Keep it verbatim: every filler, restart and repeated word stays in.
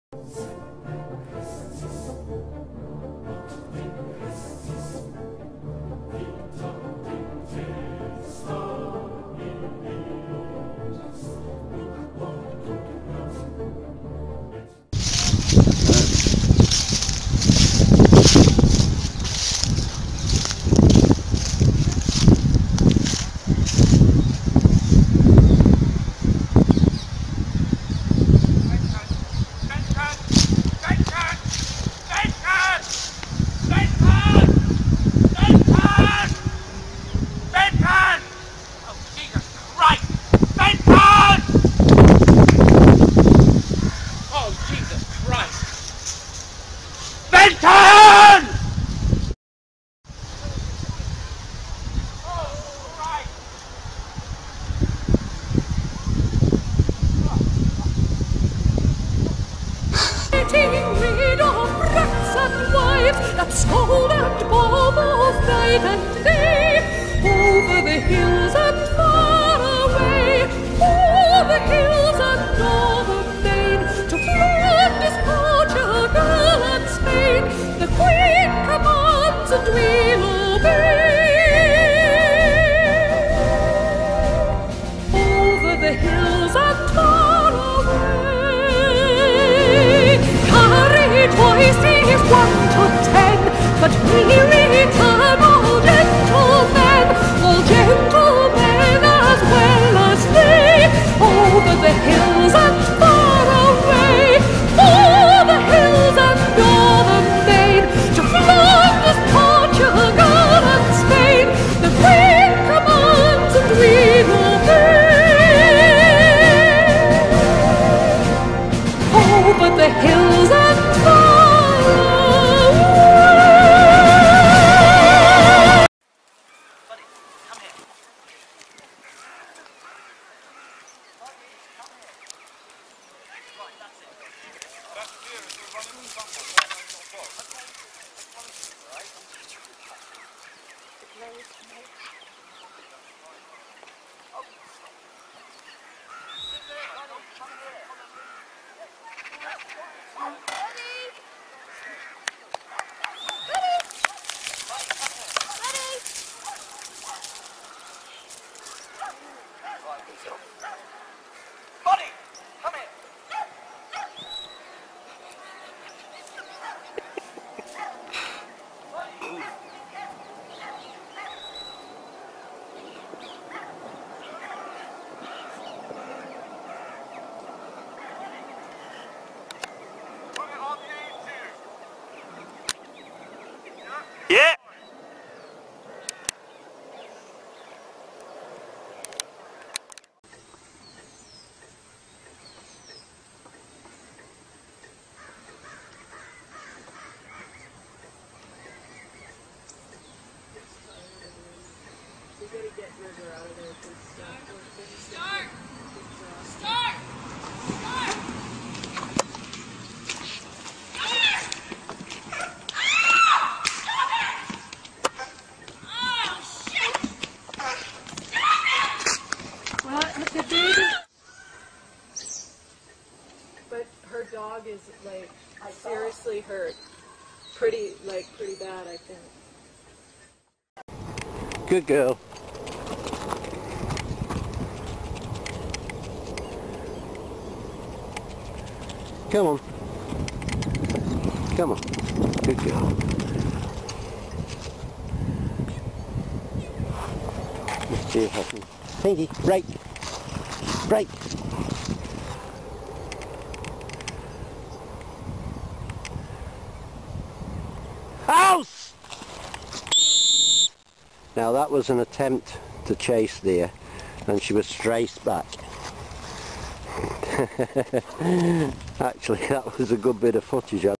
That scold and bomb both night and day, over the hills and far away, over the hills and northern Maine, to Flanders, Portugal and Spain. The Queen commands and we'll obey. Over the hills and far away, courage voices one to ten, but we return all gentlemen, all gentlemen as well as they, over the hills and far away, over the hills and northern Maine, to Flanders, Portugal and Spain. The Queen commands and we obey, over the hills and far. Yeah. Start! Start! Start! But her dog is like seriously hurt. Pretty, like pretty bad, I think. Good girl. Come on. Come on. Good girl. Let's see if I can. Pinky, break. Break. House! Now that was an attempt to chase there, and she was straight back. Actually, that was a good bit of footage.